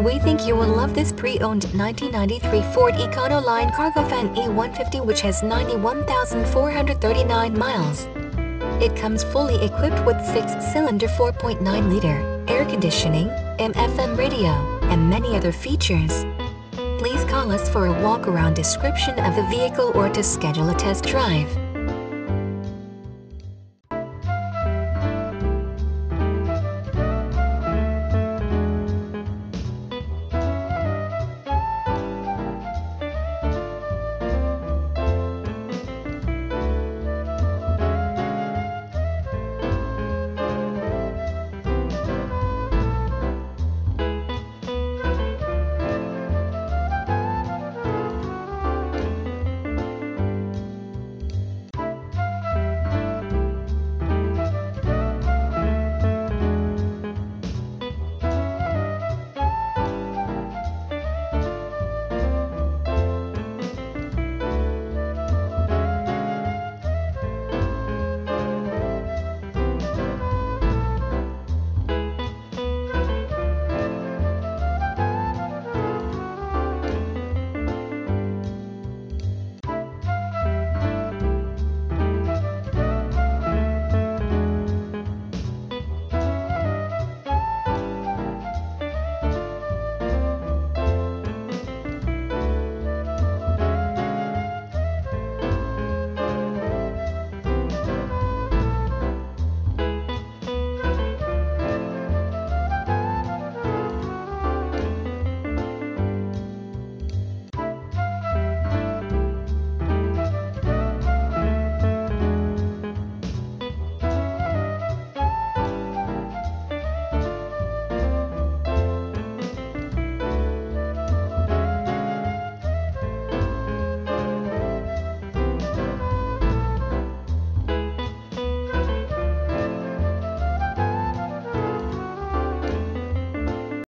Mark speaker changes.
Speaker 1: We think you will love this pre-owned 1993 Ford Econoline cargo van E-150, which has 91,439 miles. It comes fully equipped with 6-cylinder 4.9-liter air conditioning, AM/FM radio, and many other features. Please call us for a walk-around description of the vehicle or to schedule a test drive.